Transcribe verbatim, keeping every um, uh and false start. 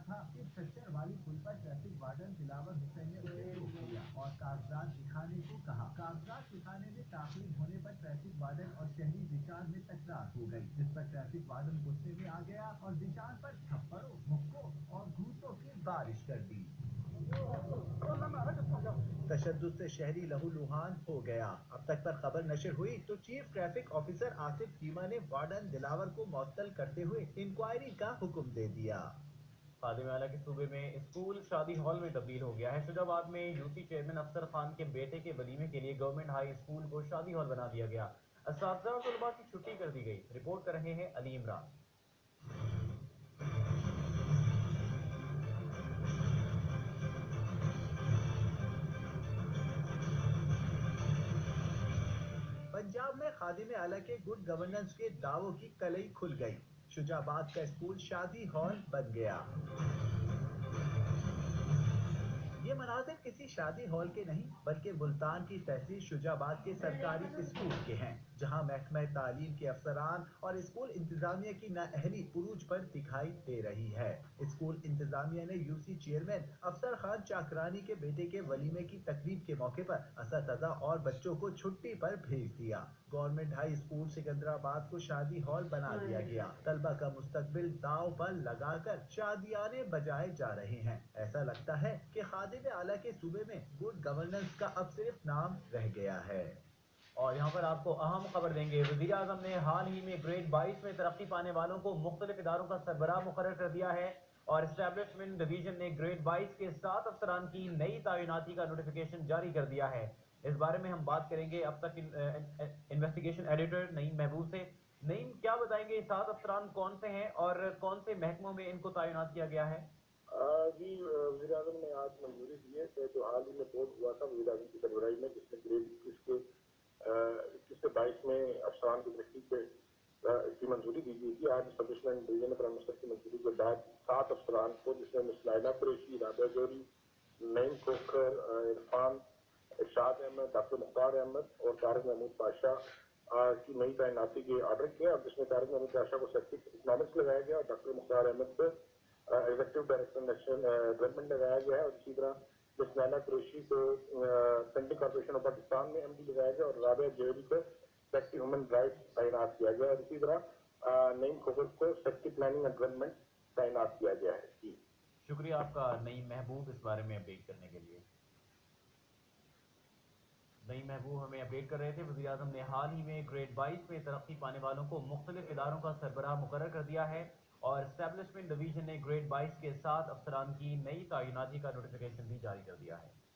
था कि खच्चर वाली पुल पर ट्रैफिक वार्डन दिलावर हुसैन ने उसे रोक लिया और कागजात दिखाने को कहा। कागजात दिखाने में ताखीर होने पर ट्रैफिक वार्डन और शहरी जिशान में तकरार हो गई, जिस पर ट्रैफिक वार्डन गुस्से में आ गया और जिशान पर थप्पड़ों, मुक्कों और घूंसों की बारिश कर दी। तशद्दुद से शहरी लहूलुहान हो गया। अब तक पर खबर नशर हुई तो चीफ ट्रैफिक ऑफिसर आसिफ कीमा ने वार्डन दिलावर को मुअत्तल करते हुए इंक्वायरी का हुक्म दे दिया। खादिम आला के सूबे में स्कूल शादी हॉल में तब्दील हो गया है। शुजाबाद में यूसी चेयरमैन अफसर खान के बेटे के वलीमे के लिए गवर्नमेंट हाई स्कूल को शादी हॉल बना दिया गया। असातिज़ा और तलबा की छुट्टी कर दी गई। रिपोर्ट कर रहे हैं अली इमरान। पंजाब में खादिम आला के गुड गवर्नेंस के दावों की कलई खुल गई। शुजाबाद का स्कूल शादी हॉल बन गया। ये मनाजिर किसी शादी हॉल के नहीं बल्कि मुल्तान की तहसील शुजाबाद के सरकारी स्कूल के हैं, जहां महकमा तालीम के अफसरान और स्कूल इंतजामिया की नाअहली उरूज पर दिखाई दे रही है। स्कूल इंतजामिया ने यूसी चेयरमैन अफसर खान चाकरानी के बेटे के वलीमे की तकरीब के मौके पर असातिज़ा और बच्चों को छुट्टी पर भेज दिया। गवर्नमेंट हाई स्कूल सिकंदराबाद को शादी हॉल बना दिया गया। तलबा का मुस्तकबिल दाव पर लगाकर शादियाने बजाए जा रहे हैं। ऐसा लगता है कि खादिम आला के सूबे में गुड गवर्नेंस का अब सिर्फ नाम रह गया है। और यहाँ पर आपको अहम खबर देंगे। वज़ीर आज़म ने हाल ही में ग्रेड बाईस में तरक्की पाने वालों को मुख्तलिफ इदारों का सरबराह मुकर्रर कर दिया है और एस्टेब्लिशमेंट डिवीजन ने ग्रेड बाईस के सात अफसरान की नई तैनाती का नोटिफिकेशन जारी कर दिया है। इस बारे में हम बात करेंगे अब तक इन्वेस्टिगेशन एडिटर नईम महबूब से। नईम, क्या बताएंगे सात अफसरान कौन से हैं और कौन से महकमों में इनको तैनात किया गया है? जी, वज़ीर आज़म ने आज मंजूरी दी है कि जो हाल ही में बोर्ड हुआ था वज़ीर आज़म की सरबराही में, जिसमें ग्रेड इक्कीस के इक्कीस से बाईस में अफसरान की तरक्की की मंजूरी दी गई थी। आज एस्टेब्लिशमेंट डिवीजन ने प्राइम मिनिस्टर की मंजूरी के बाद सात अफसरान को, जिसमें मिस लाइला कुरैशी, राबिया जोहरी, नईम खोखर, इरफान, इरशाद अहमद, डॉक्टर मुख्तार अहमद और तारिक महमूद पाशा की नई तैनाती के ऑर्डर किया, और जिसमें तारिक महमूद पाशा को सेक्रेटरी इकनॉमिक्स लगाया गया और डॉक्टर मुख्तार अहमद को एग्जीक्यूटिव डायरेक्टर नेशनल डेवलपमेंट लगाया गया है, और इसी तरह मिस लाइला कुरैशी को सेंट्रल कॉर्पोरेशन ऑफ पाकिस्तान में एमडी लगाया गया और राबिया जोहरी को सेक्रेटरी ह्यूमन राइट्स तैनात किया गया, और इसी तरह नईम खोखर को सेक्रेटरी प्लानिंग एंड डेवलपमेंट तैनात किया गया है। जी, शुक्रिया आपका नईम महबूब इस बारे में अपडेट करने के लिए। नईम महबूब हमें अपडेट कर रहे थे। वज़ीर आज़म ने हाल ही में ग्रेड बाईस में तरक्की पाने वालों को मुख्तलिफ इदारों का सरबराह मुकर्रर कर दिया है और एस्टेब्लिशमेंट डिवीजन ने ग्रेड बाईस के सात अफसरान की नई तैनाती का नोटिफिकेशन भी जारी कर दिया है।